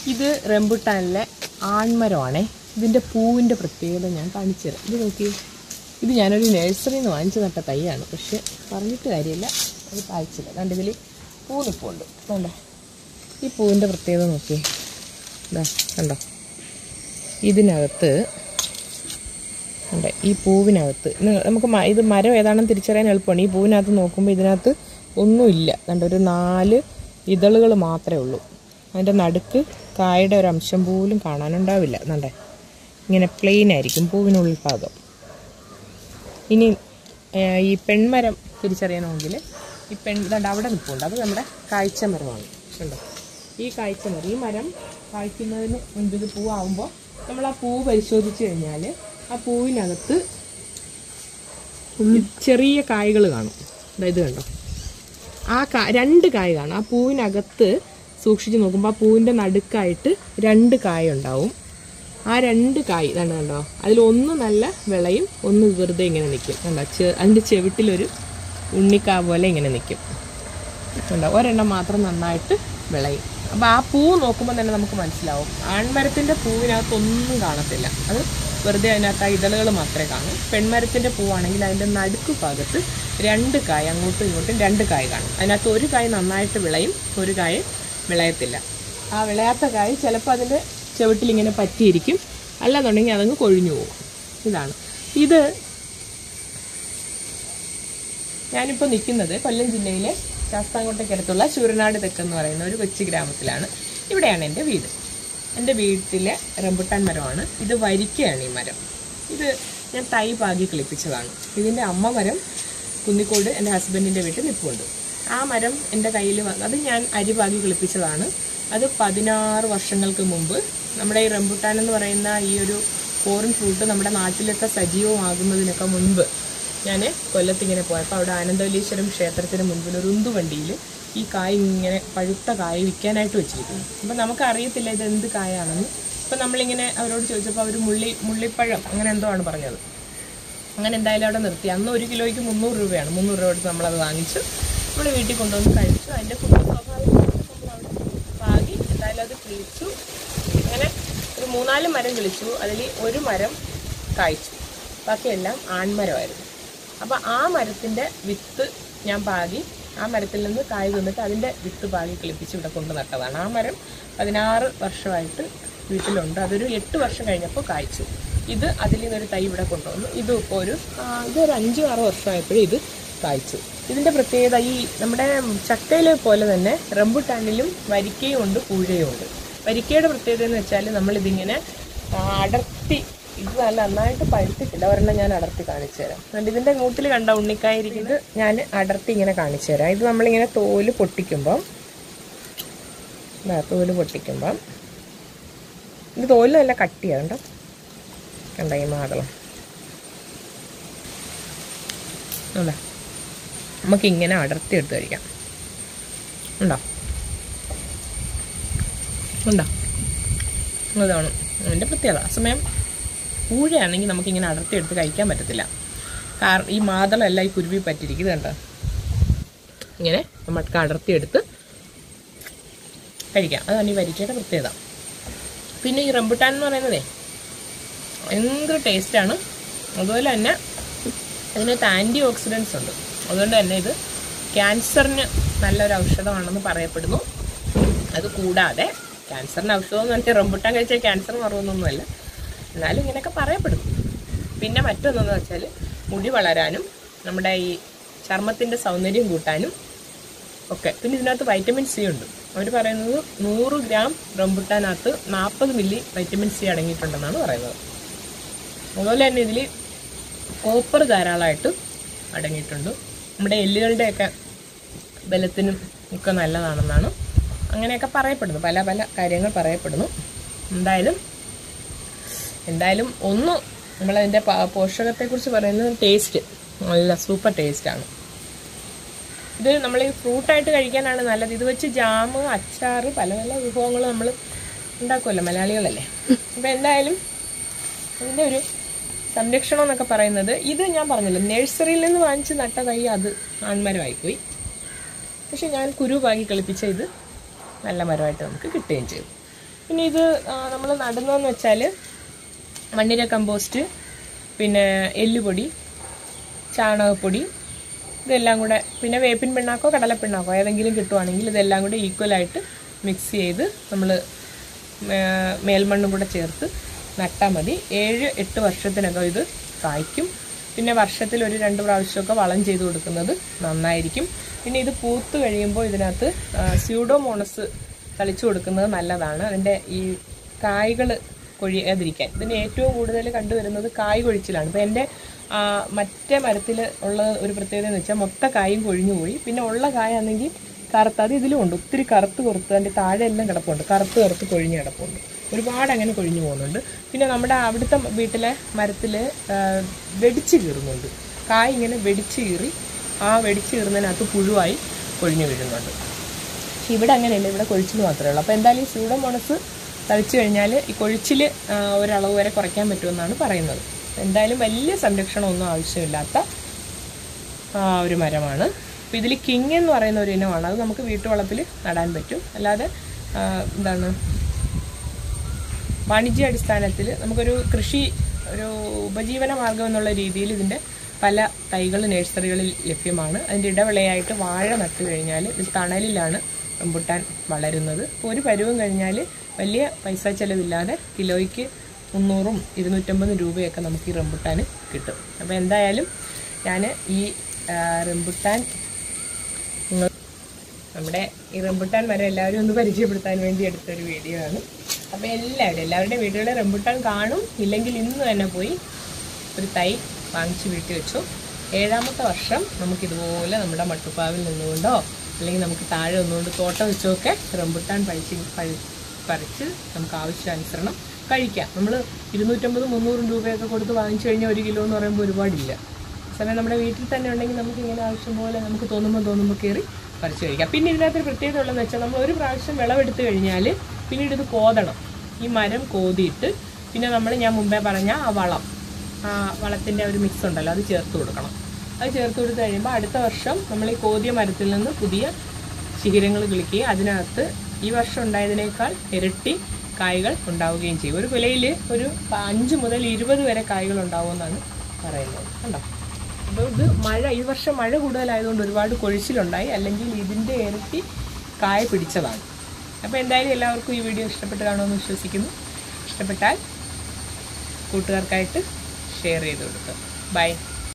ഇത് റംബുട്ടാനിലെ ആൺമരമാണേ. ഇതിൻ്റെ പൂവിൻ്റെ പ്രത്യേകത ഞാൻ കാണിച്ചു തരാം. ഇത് നോക്കി, ഇത് ഞാനൊരു നഴ്സറിയിൽ നിന്ന് വാങ്ങിച്ചു നട്ട തൈയാണ്. പക്ഷെ പറഞ്ഞിട്ട് കാര്യമില്ല, അത് കായ്ച്ചില്ല. അതുകൊണ്ട് ഇതിൽ പൂനിപ്പുണ്ട്. കണ്ടോ, ഈ പൂവിൻ്റെ പ്രത്യേകത നോക്കി, ഇതാ കണ്ടോ, ഇതിനകത്ത് ഉണ്ട്. ഈ പൂവിനകത്ത് നമുക്ക് ഇത് മരം ഏതാണെന്ന് തിരിച്ചറിയാൻ എളുപ്പമാണ്. ഈ പൂവിനകത്ത് നോക്കുമ്പോൾ ഇതിനകത്ത് ഒന്നുമില്ല. കണ്ടോ, ഒരു 4 ഇതളുകൾ മാത്രമേ ഉള്ളൂ. അതിൻ്റെ നടുക്ക് കായുടെ ഒരു അംശം പോലും കാണാനുണ്ടാവില്ല. കണ്ടേ, ഇങ്ങനെ പ്ലെയിൻ ആയിരിക്കും പൂവിനുള്ളിൽ ഭാഗം. ഇനി ഈ പെൺമരം തിരിച്ചറിയണമെങ്കിൽ ഈ ഇതുണ്ട് അവിടെ നിൽപ്പുണ്ട്. അത് നമ്മുടെ കാഴ്ച മരമാണ്. കണ്ടോ, ഈ കാഴ്ച മരം, ഈ മരം കായ്ക്കുന്നതിന് മുൻപ് ഇത് പൂവാകുമ്പോൾ നമ്മൾ ആ പൂവ് പരിശോധിച്ച് കഴിഞ്ഞാൽ ആ പൂവിനകത്ത് ചെറിയ കായ്കൾ കാണും. ഇത് കണ്ടോ, ആ 2 കായ് കാണും. ആ പൂവിനകത്ത് സൂക്ഷിച്ച് നോക്കുമ്പോൾ ആ പൂവിൻ്റെ നടുക്കായിട്ട് 2 കായ ഉണ്ടാവും. ആ 2 കായ് ഇതാണ് കണ്ടോ, അതിലൊന്ന് നല്ല വിളയും, ഒന്ന് വെറുതെ ഇങ്ങനെ നിൽക്കും. കണ്ടോ, അതിൻ്റെ ചെവിട്ടിലൊരു ഉണ്ണിക്കാ പോലെ ഇങ്ങനെ നിൽക്കും. കണ്ടോ, ഒരെണ്ണം മാത്രം നന്നായിട്ട് വിളയും. അപ്പോൾ ആ പൂ നോക്കുമ്പോൾ തന്നെ നമുക്ക് മനസ്സിലാവും. ആൺമരത്തിൻ്റെ പൂവിനകത്തൊന്നും കാണത്തില്ല, അത് വെറുതെ അതിനകത്ത് ആ ഇതളുകൾ മാത്രമേ കാണൂ. പെൺമരത്തിൻ്റെ പൂവാണെങ്കിൽ അതിൻ്റെ നടുക്ക് ഭാഗത്ത് 2 കായ്, അങ്ങോട്ടും ഇങ്ങോട്ടും 2 കായ് കാണും. അതിനകത്ത് ഒരു കായ് നന്നായിട്ട് വിളയും, ഒരു കായ് വിളയത്തില്ല. ആ വിളയാത്ത കായ് ചിലപ്പോൾ അതിൻ്റെ ചുവട്ടിലിങ്ങനെ പറ്റിയിരിക്കും, അല്ലാന്നുണ്ടെങ്കിൽ അതങ്ങ് കൊഴിഞ്ഞു പോകും. ഇതാണ് ഇത്. ഞാനിപ്പോൾ നിൽക്കുന്നത് കൊല്ലം ജില്ലയിലെ ശാസ്താംകോട്ടയ്ക്കടുത്തുള്ള ശൂരനാട് തെക്കെന്ന് പറയുന്ന ഒരു കൊച്ചു ഗ്രാമത്തിലാണ്. ഇവിടെയാണ് എൻ്റെ വീട്. എൻ്റെ വീട്ടിലെ റംബുട്ടാൻ മരമാണ് ഇത്. വരിക്കയാണ് ഈ മരം. ഇത് ഞാൻ തൈ പാകി കിളിപ്പിച്ചതാണ്. ഇതിൻ്റെ അമ്മ മരം കുന്നിക്കോട് എൻ്റെ ഹസ്ബൻഡിൻ്റെ വീട്ടിൽ നിൽപ്പുണ്ട്. ആ മരം എൻ്റെ കയ്യിൽ വന്ന് അത് ഞാൻ അരി പാകി കിളിപ്പിച്ചതാണ്. അത് 16 വർഷങ്ങൾക്ക് മുമ്പ് നമ്മുടെ ഈ റംബുട്ടാൻ എന്ന് പറയുന്ന ഈ ഒരു ഫോറിൻ ഫ്രൂട്ട് നമ്മുടെ നാട്ടിലൊക്കെ സജീവമാകുന്നതിനൊക്കെ മുൻപ് ഞാൻ കൊല്ലത്തിങ്ങനെ പോയപ്പോൾ അവിടെ ആനന്ദവല്ലീശ്വരം ക്ഷേത്രത്തിന് മുൻപിൽ ഒരു ഉന്തുവണ്ടിയിൽ ഈ കായ് ഇങ്ങനെ പഴുത്ത കായ് വിൽക്കാനായിട്ട് വെച്ചിരിക്കുന്നു. അപ്പം നമുക്കറിയത്തില്ല ഇത് എന്ത് കായാണെന്ന്. അപ്പം നമ്മളിങ്ങനെ അവരോട് ചോദിച്ചപ്പോൾ അവർ മുള്ളിപ്പഴം അങ്ങനെ എന്തോ ആണ് പറഞ്ഞത്. അങ്ങനെ എന്തായാലും അവിടെ നിർത്തി. അന്ന് 1 കിലോയ്ക്ക് 300 രൂപയാണ്. 300 രൂപ കൊടുത്ത് നമ്മളത് വാങ്ങിച്ചു. നമ്മൾ വീട്ടിൽ കൊണ്ടുവന്ന് കഴിച്ചു. അതിൻ്റെ കുട്ടി സ്വാഭാവികമായിട്ട് നമ്മളവിടെ പാകി എന്തായാലും അത് കിളിച്ചു. അങ്ങനെ ഒരു 3-4 മരം കിളിച്ചു. അതിൽ ഒരു മരം കായ്ച്ചു, ബാക്കിയെല്ലാം ആൺമരമായിരുന്നു. അപ്പോൾ ആ മരത്തിൻ്റെ വിത്ത് ഞാൻ പാകി, ആ മരത്തിൽ നിന്ന് കായ് തന്നിട്ട് അതിൻ്റെ വിത്ത് പാകി കിളിപ്പിച്ച് ഇവിടെ കൊണ്ട് നട്ടതാണ്. ആ മരം 16 വർഷമായിട്ട് വീട്ടിലുണ്ട്. അതൊരു 8 വർഷം കഴിഞ്ഞപ്പോൾ കായ്ച്ചു. ഇത് അതിൽ നിന്നൊരു തൈ ഇവിടെ കൊണ്ടുവന്നു. ഇത് ഇപ്പോൾ ഇതൊരു 5-6 വർഷമായപ്പോഴും ഇത് കായ്ച്ചു. ഇതിൻ്റെ പ്രത്യേകത ഈ നമ്മുടെ ചക്കയിലെ പോലെ തന്നെ റംബുട്ടാനിലും വരിക്കയും ഉണ്ട്, കൂഴയും ഉണ്ട്. വരിക്കയുടെ പ്രത്യേകത എന്ന് വെച്ചാൽ നമ്മളിതിങ്ങനെ അടർത്തി, ഇത് നല്ല നന്നായിട്ട് പഴുത്തിട്ടില്ല. ഒരെണ്ണം ഞാൻ അടർത്തി കാണിച്ചു തരാം. അതുകൊണ്ട് ഇതിൻ്റെ മൂട്ടിൽ കണ്ട ഉണ്ണിക്കായിരിക്കുന്നത് ഞാൻ അടർത്തി ഇങ്ങനെ കാണിച്ചു തരാം. ഇത് നമ്മളിങ്ങനെ തോല് പൊട്ടിക്കുമ്പം ഇത് തോല് നല്ല കട്ടിയാണ് കേട്ടോ. കണ്ട ഈ മാതളം അല്ല, നമുക്കിങ്ങനെ അടർത്തി എടുത്ത് കഴിക്കാം. ഉണ്ടോ അതാണ് അതിൻ്റെ പ്രത്യേകത. ആ സമയം കൂഴയാണെങ്കിൽ നമുക്കിങ്ങനെ അടർത്തി എടുത്ത് കഴിക്കാൻ പറ്റത്തില്ല. കാരണം ഈ മാതളമല്ല ഈ കുരുവി പറ്റിയിരിക്കും. ഇത് കണ്ടോ, ഇങ്ങനെ നമുക്ക് അടർത്തി എടുത്ത് കഴിക്കാം. അതാണ് ഈ വരിക്കയുടെ പ്രത്യേകത. പിന്നെ ഈ റംബുട്ടാൻ എന്ന് പറയുന്നതേ ഭയങ്കര ടേസ്റ്റാണ്. അതുപോലെ തന്നെ അതിനകത്ത് ആൻറ്റി ഓക്സിഡൻസ് ഉണ്ട്. അതുകൊണ്ട് തന്നെ ഇത് ക്യാൻസറിന് നല്ലൊരു ഔഷധമാണെന്ന് പറയപ്പെടുന്നു. അത് കൂടാതെ ക്യാൻസറിന് ഔഷധം എന്ന് പറഞ്ഞാൽ റംബുട്ടാൻ കഴിച്ചാൽ ക്യാൻസർ മറവൊന്നുമല്ല, എന്നാലും ഇങ്ങനെയൊക്കെ പറയപ്പെടുന്നു. പിന്നെ മറ്റൊന്നെന്ന് വെച്ചാൽ മുടി വളരാനും നമ്മുടെ ഈ ചർമ്മത്തിൻ്റെ സൗന്ദര്യം കൂട്ടാനും ഒക്കെ. പിന്നെ ഇതിനകത്ത് വൈറ്റമിൻ സി ഉണ്ട്. അവർ പറയുന്നത് 100 ഗ്രാം റംബുട്ടാനകത്ത് 40 മില്ലി വൈറ്റമിൻ സി അടങ്ങിയിട്ടുണ്ടെന്നാണ് പറയുന്നത്. അതുപോലെ തന്നെ ഇതിൽ കോപ്പർ ധാരാളമായിട്ട് അടങ്ങിയിട്ടുണ്ട്. നമ്മുടെ എല്ലുകളുടെയൊക്കെ ബലത്തിനും ഒക്കെ നല്ലതാണെന്നാണ് അങ്ങനെയൊക്കെ പറയപ്പെടുന്നു. പല പല കാര്യങ്ങൾ പറയപ്പെടുന്നു. എന്തായാലും ഒന്ന് നമ്മളതിൻ്റെ പോഷകത്തെക്കുറിച്ച് പറയുന്നത് ടേസ്റ്റ് നല്ല സൂപ്പർ ടേസ്റ്റാണ്. ഇത് നമ്മൾ ഈ ഫ്രൂട്ടായിട്ട് കഴിക്കാനാണ് നല്ലത്. ഇത് വെച്ച് ജാം, അച്ചാറ്, പല പല വിഭവങ്ങൾ നമ്മൾ ഉണ്ടാക്കുമല്ലോ, മലയാളികളല്ലേ. അപ്പോൾ എന്തായാലും ഇതിൻ്റെ ഒരു സംരക്ഷണം എന്നൊക്കെ പറയുന്നത്, ഇത് ഞാൻ പറഞ്ഞല്ലോ നഴ്സറിയിൽ നിന്ന് വാങ്ങിച്ച് നട്ട തൈ അത് ആൺമരമായിപ്പോയി. പക്ഷെ ഞാൻ കുരു പാകി കളിപ്പിച്ച ഇത് നല്ല മരമായിട്ട് നമുക്ക് കിട്ടുകയും ചെയ്തു. ഇനി ഇത് നമ്മൾ നടുന്നതെന്ന് വെച്ചാൽ മണ്ണിര കമ്പോസ്റ്റ്, പിന്നെ എല്ലുപൊടി, ചാണകപ്പൊടി, ഇതെല്ലാം കൂടെ, പിന്നെ വേപ്പിൻ പിണ്ണാക്കോ കടലപ്പിണ്ണാക്കോ ഏതെങ്കിലും കിട്ടുവാണെങ്കിൽ ഇതെല്ലാം കൂടെ ഈക്വലായിട്ട് മിക്സ് ചെയ്ത് നമ്മൾ മേൽമണ്ണും കൂടെ ചേർത്ത് നട്ടാൽ മതി. 7-8 വർഷത്തിനകം ഇത് കായ്ക്കും. പിന്നെ വർഷത്തിൽ ഒരു 2 പ്രാവശ്യമൊക്കെ വളം ചെയ്ത് കൊടുക്കുന്നത് നന്നായിരിക്കും. പിന്നെ ഇത് പൂത്ത് കഴിയുമ്പോൾ ഇതിനകത്ത് സ്യൂഡോമോണസ് തളിച്ചു കൊടുക്കുന്നത് നല്ലതാണ്. അതിൻ്റെ ഈ കായ്കൾ കൊഴിയാതിരിക്കാൻ. ഇതിന് ഏറ്റവും കൂടുതൽ കണ്ടുവരുന്നത് കായ് കൊഴിച്ചിലാണ്. ഇപ്പോൾ എൻ്റെ മറ്റേ മരത്തിൽ ഉള്ള ഒരു പ്രത്യേകത എന്ന് വെച്ചാൽ മൊത്ത കായും കൊഴിഞ്ഞു പോയി. പിന്നെ ഉള്ള കായാണെങ്കിൽ കറുത്ത്, അത് ഇതിലുമുണ്ട്, ഒത്തിരി കറുത്ത് അതിൻ്റെ താഴെ എല്ലാം കിടപ്പുണ്ട്, കറുത്ത് കൊഴിഞ്ഞ് കിടപ്പുണ്ട്. ഒരുപാട് അങ്ങനെ കൊഴിഞ്ഞു പോകുന്നുണ്ട്. പിന്നെ നമ്മുടെ അവിടുത്തെ വീട്ടിലെ മരത്തിൽ വെടിച്ച് കീറുന്നുണ്ട്. കായ് ഇങ്ങനെ വെടിച്ച് കീറി ആ വെടിച്ച് കീറുന്നതിനകത്ത് പുഴുവായി കൊഴിഞ്ഞു വീഴുന്നുണ്ട്. പക്ഷെ ഇവിടെ അങ്ങനെയല്ല, ഇവിടെ കൊഴിച്ചിൽ മാത്രമേ ഉള്ളൂ. അപ്പോൾ എന്തായാലും ഈ സ്യൂഡോമോണസ് തളിച്ചു കഴിഞ്ഞാൽ ഈ കൊഴിച്ചിൽ ഒരളവ് വരെ കുറയ്ക്കാൻ പറ്റുമെന്നാണ് പറയുന്നത്. എന്തായാലും വലിയ സംരക്ഷണമൊന്നും ആവശ്യമില്ലാത്ത ഒരു മരമാണ്. അപ്പോൾ ഇതിൽ കിങ് എന്ന് പറയുന്ന ഒരു ഇനമാണ്. അത് നമുക്ക് വീട്ടുവളപ്പിൽ നടാൻ പറ്റും. അല്ലാതെ എന്താണ് വാണിജ്യാടിസ്ഥാനത്തിൽ നമുക്കൊരു കൃഷി, ഒരു ഉപജീവന മാർഗം എന്നുള്ള രീതിയിൽ ഇതിൻ്റെ പല തൈകൾ നഴ്സറികളിൽ ലഭ്യമാണ്. അതിൻ്റെ ഇടവിളയായിട്ട് വാഴ നട്ടു കഴിഞ്ഞാൽ ഇതിൽ തണലിലാണ് റംബുട്ടാൻ വളരുന്നത്. അപ്പോൾ ഒരു പരുവം കഴിഞ്ഞാൽ വലിയ പൈസ ചിലവില്ലാതെ കിലോയ്ക്ക് 300-250 രൂപയൊക്കെ നമുക്ക് ഈ റംബുട്ടാൻ കിട്ടും. അപ്പോൾ എന്തായാലും ഞാൻ ഈ റംബുട്ടാൻ, നമ്മുടെ ഈ റംബുട്ടാൻ മരം എല്ലാവരും ഒന്ന് പരിചയപ്പെടുത്താൻ വേണ്ടി എടുത്തൊരു വീഡിയോ ആണ്. അപ്പോൾ എല്ലാവരുടെ വീടുകളിൽ റംബുട്ടാൻ കാണും. ഇല്ലെങ്കിൽ ഇന്ന് തന്നെ പോയി ഒരു തൈ വാങ്ങിച്ച് വീട്ടിൽ വെച്ചു. 7ാമത്തെ വർഷം നമുക്കിതുപോലെ നമ്മുടെ മട്ടുപ്പാവിൽ നിന്നുകൊണ്ടോ അല്ലെങ്കിൽ നമുക്ക് താഴെ ഒന്നുകൊണ്ട് തോട്ടം വെച്ചൊക്കെ റംബുട്ടാൻ പറിച്ച് നമുക്ക് ആവശ്യാനുസരണം കഴിക്കാം. നമ്മൾ 250-300 രൂപയൊക്കെ കൊടുത്ത് വാങ്ങിച്ചു കഴിഞ്ഞാൽ 1 കിലോ എന്ന് പറയുമ്പോൾ ഒരുപാടില്ല. സമയം നമ്മുടെ വീട്ടിൽ തന്നെ ഉണ്ടെങ്കിൽ നമുക്ക് ഇങ്ങനെ ആവശ്യം പോലെ നമുക്ക് തോന്നുമ്പോൾ കയറി പറിച്ച് കഴിക്കാം. പിന്നെ ഇതിനകത്തൊരു പ്രത്യേകത ഉള്ളതെന്ന് വെച്ചാൽ നമ്മൾ ഒരു പ്രാവശ്യം വിളവെടുത്ത് കഴിഞ്ഞാൽ പിന്നീട് ഇത് കോതണം. ഈ മരം കോതിയിട്ട് പിന്നെ ഞാൻ മുമ്പേ പറഞ്ഞ ആ വളത്തിൻ്റെ ഒരു മിക്സ് ഉണ്ടല്ലോ, അത് ചേർത്ത് കൊടുക്കണം. അത് ചേർത്ത് കൊടുത്ത് കഴിയുമ്പോൾ അടുത്ത വർഷം നമ്മൾ ഈ കോതിയ മരത്തിൽ നിന്ന് പുതിയ ശിഖരങ്ങൾ കിളിക്കുകയും അതിനകത്ത് ഈ വർഷം ഉണ്ടായതിനേക്കാൾ ഇരട്ടി കായ്കൾ ഉണ്ടാവുകയും ചെയ്യും. ഒരു കുലയിൽ ഒരു 5 മുതൽ 20 വരെ കായ്കൾ ഉണ്ടാവുമെന്നാണ് പറയുന്നത്. കണ്ടോ? അപ്പോൾ ഇത് ഈ വർഷം മഴ കൂടുതലായതുകൊണ്ട് ഒരുപാട് കൊഴിച്ചിലുണ്ടായി, അല്ലെങ്കിൽ ഇതിൻ്റെ ഇരട്ടി കായ പിടിച്ചതാണ്. അപ്പോൾ എന്തായാലും എല്ലാവർക്കും ഈ വീഡിയോ ഇഷ്ടപ്പെട്ട് കാണുമെന്ന് വിശ്വസിക്കുന്നു. ഇഷ്ടപ്പെട്ടാൽ കൂട്ടുകാർക്കായിട്ട് ഷെയർ ചെയ്ത് കൊടുക്കുക. ബൈ.